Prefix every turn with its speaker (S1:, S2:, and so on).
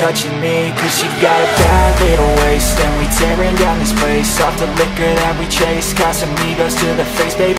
S1: touching me, cause she got a bad little waist. And we tearing down this place off the liquor that we chase. Casamigos to the face, baby,